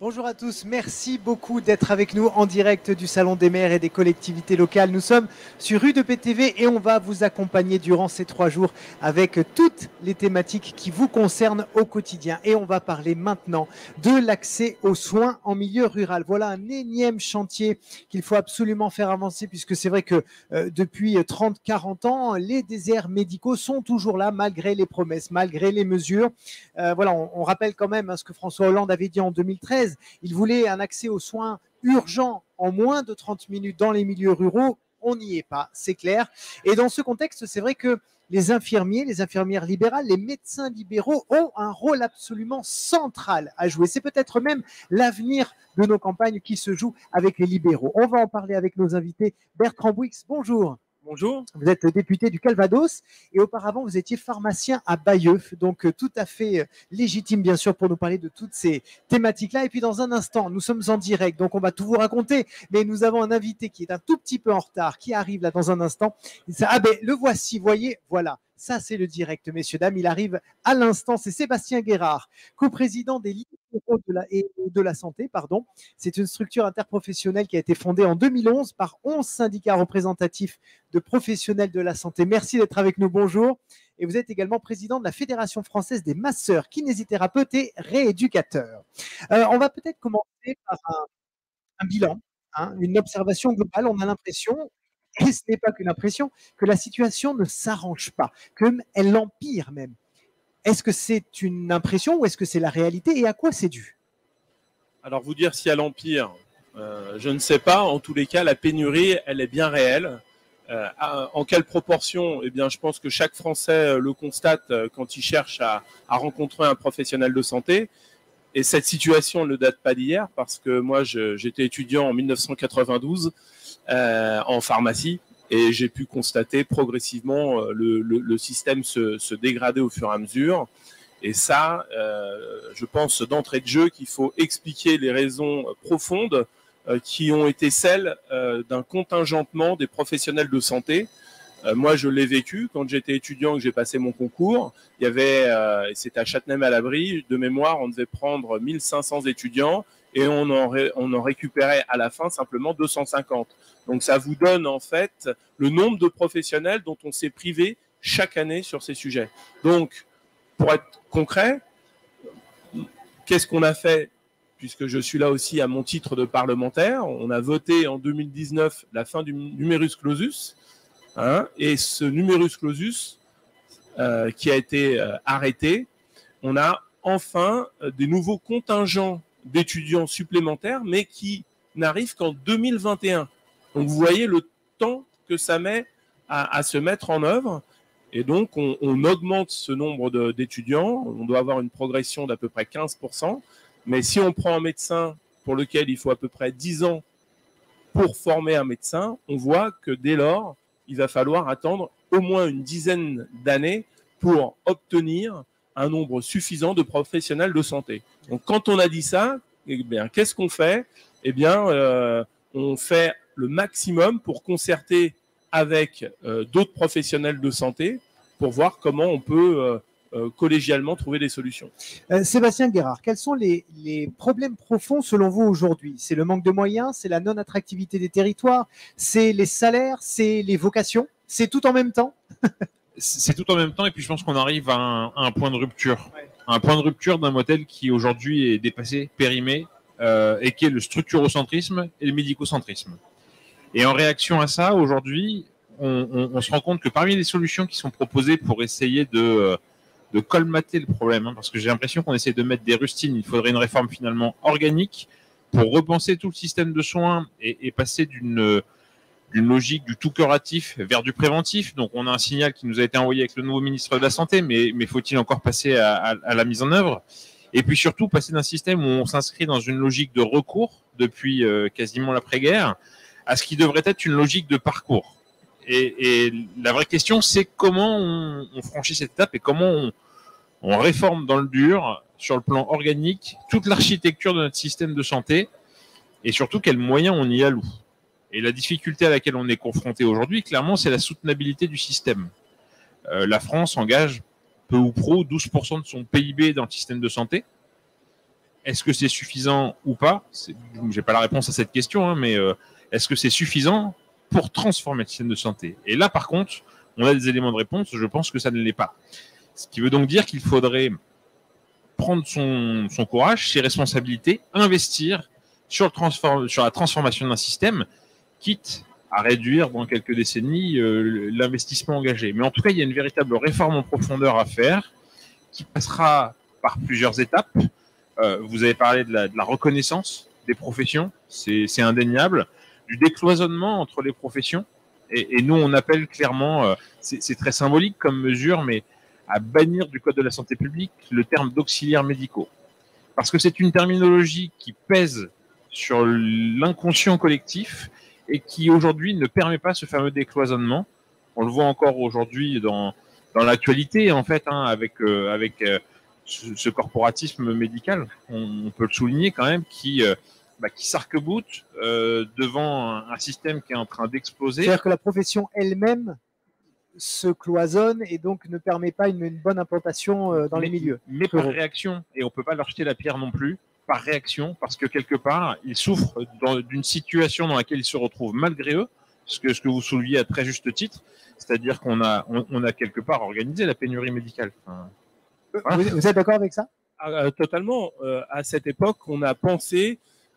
Bonjour à tous, merci beaucoup d'être avec nous en direct du Salon des maires et des collectivités locales. Nous sommes sur UDP-TV et on va vous accompagner durant ces 3 jours avec toutes les thématiques qui vous concernent au quotidien. Et on va parler maintenant de l'accès aux soins en milieu rural. Voilà un énième chantier qu'il faut absolument faire avancer puisque c'est vrai que depuis 30-40 ans, les déserts médicaux sont toujours là malgré les promesses, malgré les mesures. Voilà, on rappelle quand même ce que François Hollande avait dit en 2013. Il voulait un accès aux soins urgents en moins de 30 minutes dans les milieux ruraux. On n'y est pas, c'est clair. Et dans ce contexte, c'est vrai que les infirmiers, les infirmières libérales, les médecins libéraux ont un rôle absolument central à jouer. C'est peut-être même l'avenir de nos campagnes qui se joue avec les libéraux. On va en parler avec nos invités. Bertrand Bouix, bonjour. Bonjour. Vous êtes député du Calvados et auparavant vous étiez pharmacien à Bayeux, donc tout à fait légitime bien sûr pour nous parler de toutes ces thématiques-là. Et puis dans un instant, nous sommes en direct, donc on va tout vous raconter, mais nous avons un invité qui est un tout petit peu en retard, qui arrive là dans un instant. Ah ben le voici, voyez, voilà. Ça, c'est le direct, messieurs, dames. Il arrive à l'instant. C'est Sébastien Guérard, coprésident des libéraux de la santé. Pardon. C'est une structure interprofessionnelle qui a été fondée en 2011 par 11 syndicats représentatifs de professionnels de la santé. Merci d'être avec nous. Bonjour. Et vous êtes également président de la Fédération française des masseurs, kinésithérapeutes et rééducateurs. On va peut-être commencer par un bilan, une observation globale. On a l'impression, et ce n'est pas qu'une impression, que la situation ne s'arrange pas, qu'elle empire même. Est-ce que c'est une impression ou est-ce que c'est la réalité et à quoi c'est dû? Alors vous dire si elle empire, je ne sais pas. En tous les cas, la pénurie, elle est bien réelle. En quelle proportion? Eh bien, je pense que chaque Français le constate quand il cherche à rencontrer un professionnel de santé. Et cette situation ne date pas d'hier parce que moi, j'étais étudiant en 1992 en pharmacie et j'ai pu constater progressivement le système se dégrader au fur et à mesure. Et ça, je pense d'entrée de jeu qu'il faut expliquer les raisons profondes qui ont été celles d'un contingentement des professionnels de santé. Moi, je l'ai vécu quand j'étais étudiant, que j'ai passé mon concours. Il y avait, c'était à Châtenay-Malabry, de mémoire, on devait prendre 1500 étudiants et on en récupérait à la fin simplement 250. Donc, ça vous donne en fait le nombre de professionnels dont on s'est privé chaque année sur ces sujets. Donc, pour être concret, qu'est-ce qu'on a fait? Puisque je suis là aussi à mon titre de parlementaire, on a voté en 2019 la fin du numerus clausus. Et ce numerus clausus qui a été arrêté, on a enfin des nouveaux contingents d'étudiants supplémentaires, mais qui n'arrivent qu'en 2021. Donc vous voyez le temps que ça met à se mettre en œuvre. Et donc on augmente ce nombre d'étudiants. On doit avoir une progression d'à peu près 15%. Mais si on prend un médecin pour lequel il faut à peu près 10 ans pour former un médecin, on voit que dès lors, il va falloir attendre au moins une dizaine d'années pour obtenir un nombre suffisant de professionnels de santé. Donc, quand on a dit ça, eh bien, qu'est-ce qu'on fait? Eh bien, on fait le maximum pour concerter avec d'autres professionnels de santé pour voir comment on peut collégialement trouver des solutions. Sébastien Guérard, quels sont les problèmes profonds selon vous aujourd'hui? C'est le manque de moyens, c'est la non-attractivité des territoires, c'est les salaires, c'est les vocations, c'est tout en même temps? C'est tout en même temps et puis je pense qu'on arrive à un point de rupture. Ouais. Un point de rupture d'un modèle qui aujourd'hui est dépassé, périmé et qui est le structurocentrisme et le médicocentrisme. Et en réaction à ça, aujourd'hui, on se rend compte que parmi les solutions qui sont proposées pour essayer de colmater le problème, parce que j'ai l'impression qu'on essaie de mettre des rustines. Il faudrait une réforme finalement organique pour repenser tout le système de soins et passer d'une logique du tout curatif vers du préventif. Donc on a un signal qui nous a été envoyé avec le nouveau ministre de la Santé, mais faut-il encore passer à la mise en œuvre? Et puis surtout passer d'un système où on s'inscrit dans une logique de recours depuis quasiment l'après-guerre à ce qui devrait être une logique de parcours. Et la vraie question, c'est comment on franchit cette étape et comment on réforme dans le dur, sur le plan organique, toute l'architecture de notre système de santé et surtout quels moyens on y alloue. Et la difficulté à laquelle on est confronté aujourd'hui, clairement, c'est la soutenabilité du système. La France engage peu ou prou 12% de son PIB dans le système de santé. Est-ce que c'est suffisant ou pas? Je n'ai pas la réponse à cette question, hein, mais est-ce que c'est suffisant pour transformer le système de santé? Et là, par contre, on a des éléments de réponse. Je pense que ça ne l'est pas. Ce qui veut donc dire qu'il faudrait prendre son courage, ses responsabilités, investir sur la transformation d'un système, quitte à réduire dans quelques décennies l'investissement engagé. Mais en tout cas, il y a une véritable réforme en profondeur à faire qui passera par plusieurs étapes. Vous avez parlé de la reconnaissance des professions, c'est indéniable, du décloisonnement entre les professions. Et nous, on appelle clairement, c'est très symbolique comme mesure, mais à bannir du Code de la santé publique le terme d'auxiliaires médicaux. Parce que c'est une terminologie qui pèse sur l'inconscient collectif et qui aujourd'hui ne permet pas ce fameux décloisonnement. On le voit encore aujourd'hui dans l'actualité, en fait, hein, avec ce corporatisme médical, on peut le souligner quand même, qui s'arc-boute devant un système qui est en train d'exploser. C'est-à-dire que la profession elle-même se cloisonne et donc ne permet pas une bonne implantation dans les milieux. Mais par réaction, et on ne peut pas leur jeter la pierre non plus, par réaction, parce que quelque part, ils souffrent d'une situation dans laquelle ils se retrouvent malgré eux, ce que vous souleviez à très juste titre, c'est-à-dire qu'on a quelque part organisé la pénurie médicale. Enfin, voilà. Vous êtes d'accord avec ça? Totalement. À cette époque, on a pensé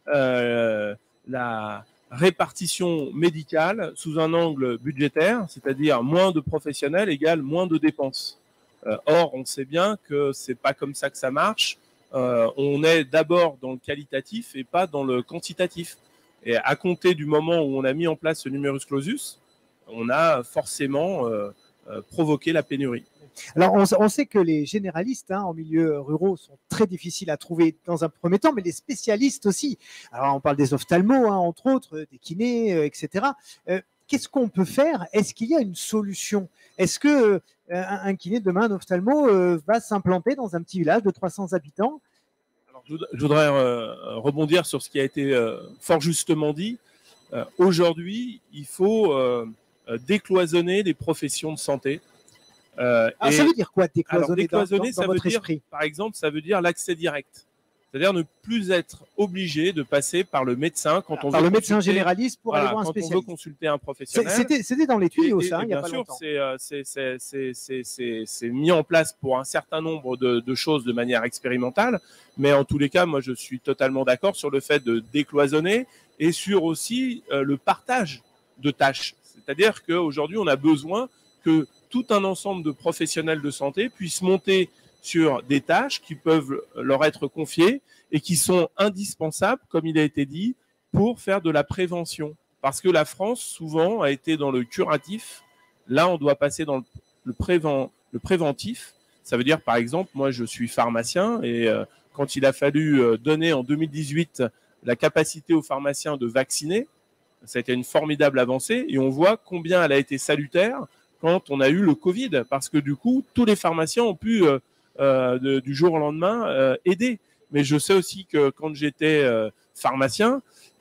la répartition médicale sous un angle budgétaire, c'est-à-dire moins de professionnels égale moins de dépenses. Or, on sait bien que c'est pas comme ça que ça marche. On est d'abord dans le qualitatif et pas dans le quantitatif. Et à compter du moment où on a mis en place ce numerus clausus, on a forcément provoqué la pénurie. Alors, on sait que les généralistes en milieu ruraux sont très difficiles à trouver dans un premier temps, mais les spécialistes aussi. Alors, on parle des ophtalmos, entre autres, des kinés, etc. Qu'est-ce qu'on peut faire? Est-ce qu'il y a une solution? Est-ce que un kiné demain, un ophtalmo, va s'implanter dans un petit village de 300 habitants? Alors, je voudrais rebondir sur ce qui a été fort justement dit. Aujourd'hui, il faut décloisonner les professions de santé. Ça veut dire quoi, décloisonner, dans ça votre veut dire, esprit? par exemple, ça veut dire l'accès direct. C'est-à-dire ne plus être obligé de passer par le médecin quand on par veut le médecin généraliste pour aller voir un spécialiste. Quand on veut consulter un professionnel. C'était dans les tuyaux, ça, il n'y a pas longtemps. Bien sûr, c'est mis en place pour un certain nombre de choses de manière expérimentale, mais en tous les cas, moi, je suis totalement d'accord sur le fait de décloisonner et sur aussi le partage de tâches. C'est-à-dire qu'aujourd'hui, on a besoin que tout un ensemble de professionnels de santé puissent monter sur des tâches qui peuvent leur être confiées et qui sont indispensables, comme il a été dit, pour faire de la prévention. Parce que la France, souvent, a été dans le curatif. Là, on doit passer dans le préventif. Ça veut dire, par exemple, moi, je suis pharmacien et quand il a fallu donner en 2018 la capacité aux pharmaciens de vacciner, ça a été une formidable avancée et on voit combien elle a été salutaire quand on a eu le Covid, parce que du coup, tous les pharmaciens ont pu, du jour au lendemain, aider. Mais je sais aussi que quand j'étais pharmacien,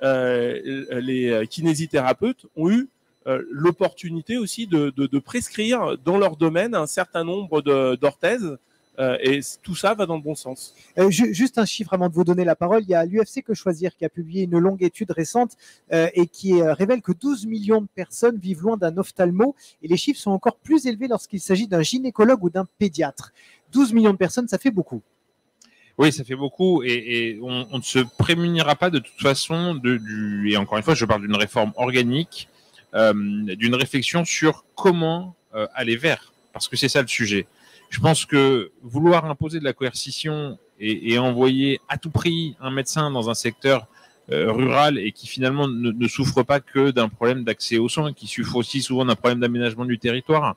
les kinésithérapeutes ont eu l'opportunité aussi de prescrire dans leur domaine un certain nombre d'orthèses. Et tout ça va dans le bon sens. Juste un chiffre avant de vous donner la parole. Il y a l'UFC Que Choisir qui a publié une longue étude récente et qui révèle que 12 millions de personnes vivent loin d'un ophtalmo et les chiffres sont encore plus élevés lorsqu'il s'agit d'un gynécologue ou d'un pédiatre. 12 millions de personnes, ça fait beaucoup. Oui, ça fait beaucoup et on ne se prémunira pas de toute façon et encore une fois, je parle d'une réforme organique, d'une réflexion sur comment aller vers, parce que c'est ça le sujet. Je pense que vouloir imposer de la coercition et envoyer à tout prix un médecin dans un secteur rural et qui finalement ne souffre pas que d'un problème d'accès aux soins, qui souffre aussi souvent d'un problème d'aménagement du territoire,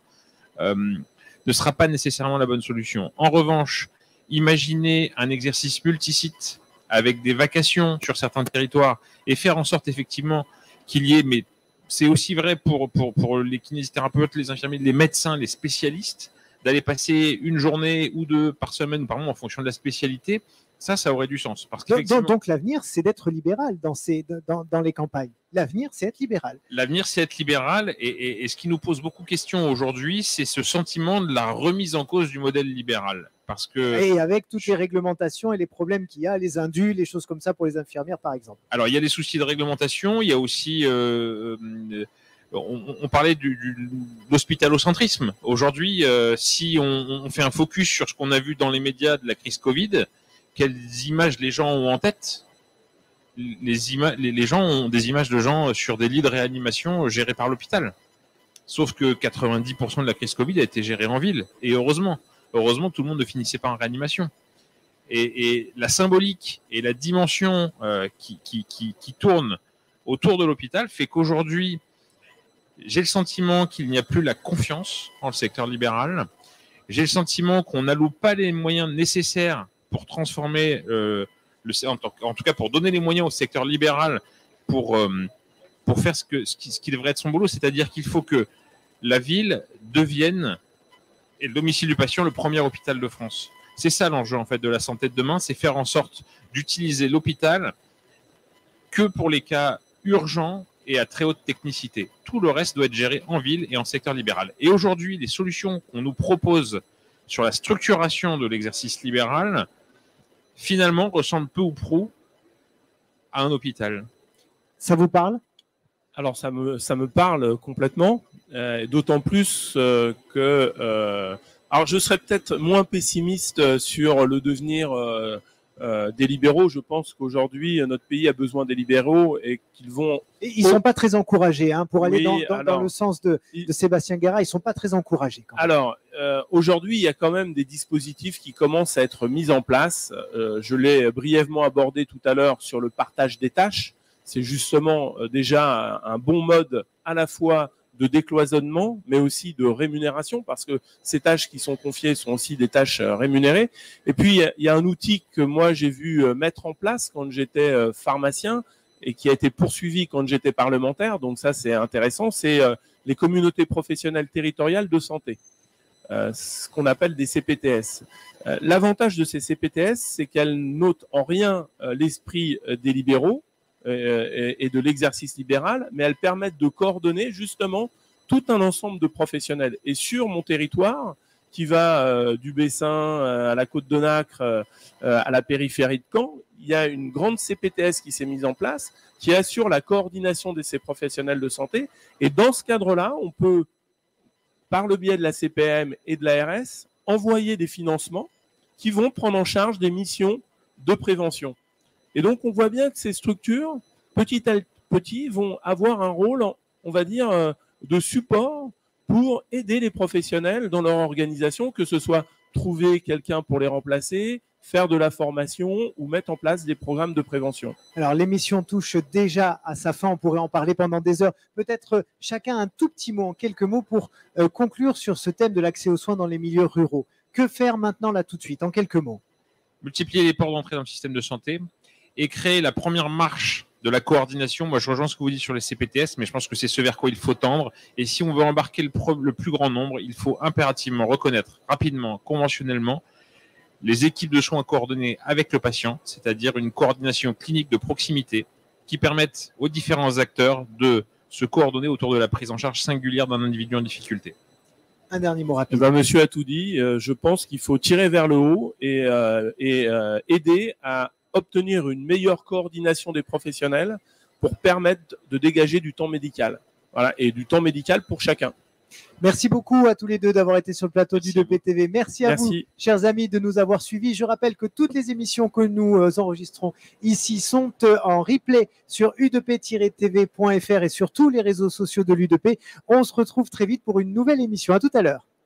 ne sera pas nécessairement la bonne solution. En revanche, imaginez un exercice multisite avec des vacations sur certains territoires et faire en sorte effectivement qu'il y ait, mais c'est aussi vrai pour les kinésithérapeutes, les infirmiers, les médecins, les spécialistes, d'aller passer une journée ou deux par semaine ou par mois en fonction de la spécialité, ça aurait du sens. Parce donc l'avenir, c'est d'être libéral dans les campagnes. L'avenir, c'est être libéral. L'avenir, c'est être libéral. Et ce qui nous pose beaucoup de questions aujourd'hui, c'est ce sentiment de la remise en cause du modèle libéral. Parce que, et avec toutes les réglementations et les problèmes qu'il y a, les indus, les choses comme ça pour les infirmières, par exemple. Alors, il y a des soucis de réglementation. Il y a aussi... on parlait de l'hospitalocentrisme. Aujourd'hui, si on fait un focus sur ce qu'on a vu dans les médias de la crise Covid, quelles images les gens ont en tête? Les gens ont des images de gens sur des lits de réanimation gérés par l'hôpital. Sauf que 90% de la crise Covid a été gérée en ville. Et heureusement, tout le monde ne finissait pas en réanimation. Et la symbolique et la dimension qui tourne autour de l'hôpital fait qu'aujourd'hui, j'ai le sentiment qu'il n'y a plus la confiance en le secteur libéral. J'ai le sentiment qu'on n'alloue pas les moyens nécessaires pour transformer, en tout cas pour donner les moyens au secteur libéral pour faire ce qui devrait être son boulot, c'est-à-dire qu'il faut que la ville devienne, et le domicile du patient, le premier hôpital de France. C'est ça l'enjeu en fait de la santé de demain, c'est faire en sorte d'utiliser l'hôpital que pour les cas urgents et à très haute technicité. Tout le reste doit être géré en ville et en secteur libéral. Et aujourd'hui, les solutions qu'on nous propose sur la structuration de l'exercice libéral, finalement, ressemblent peu ou prou à un hôpital. Ça vous parle? Alors, ça me parle complètement, d'autant plus que... alors, je serais peut-être moins pessimiste sur le devenir des libéraux. Je pense qu'aujourd'hui, notre pays a besoin des libéraux et qu'ils vont... Ils ne sont pas très encouragés, hein, pour aller dans le sens de Sébastien Guérin, ils ne sont pas très encouragés. Quand même. Alors, aujourd'hui, il y a quand même des dispositifs qui commencent à être mis en place. Je l'ai brièvement abordé tout à l'heure sur le partage des tâches. C'est justement déjà un bon mode à la fois de décloisonnement, mais aussi de rémunération, parce que ces tâches qui sont confiées sont aussi des tâches rémunérées. Et puis, il y a un outil que moi, j'ai vu mettre en place quand j'étais pharmacien et qui a été poursuivi quand j'étais parlementaire. Donc ça, c'est intéressant. C'est les communautés professionnelles territoriales de santé, ce qu'on appelle des CPTS. L'avantage de ces CPTS, c'est qu'elles n'ôtent en rien l'esprit des libéraux, et de l'exercice libéral, mais elles permettent de coordonner justement tout un ensemble de professionnels. Et sur mon territoire, qui va du Bessin à la Côte de Nacre, à la périphérie de Caen, il y a une grande CPTS qui s'est mise en place, qui assure la coordination de ces professionnels de santé. Et dans ce cadre-là, on peut, par le biais de la CPM et de l'ARS, envoyer des financements qui vont prendre en charge des missions de prévention. Et donc, on voit bien que ces structures, petit à petit, vont avoir un rôle, on va dire, de support pour aider les professionnels dans leur organisation, que ce soit trouver quelqu'un pour les remplacer, faire de la formation ou mettre en place des programmes de prévention. Alors, l'émission touche déjà à sa fin. On pourrait en parler pendant des heures. Peut-être chacun un tout petit mot, en quelques mots, pour conclure sur ce thème de l'accès aux soins dans les milieux ruraux. Que faire maintenant, là, tout de suite, en quelques mots? Multiplier les ports d'entrée dans le système de santé et créer la première marche de la coordination. Moi, je rejoins ce que vous dites sur les CPTS, mais je pense que c'est ce vers quoi il faut tendre. Et si on veut embarquer le plus grand nombre, il faut impérativement reconnaître rapidement, conventionnellement, les équipes de soins coordonnées avec le patient, c'est-à-dire une coordination clinique de proximité qui permette aux différents acteurs de se coordonner autour de la prise en charge singulière d'un individu en difficulté. Un dernier mot rapide. Monsieur a tout dit. Je pense qu'il faut tirer vers le haut et aider à obtenir une meilleure coordination des professionnels pour permettre de dégager du temps médical. Voilà, et du temps médical pour chacun. Merci beaucoup à tous les deux d'avoir été sur le plateau du 2P TV. Merci à vous, chers amis, de nous avoir suivis. Je rappelle que toutes les émissions que nous enregistrons ici sont en replay sur u2p-tv.fr et sur tous les réseaux sociaux de l'U2P. On se retrouve très vite pour une nouvelle émission. À tout à l'heure.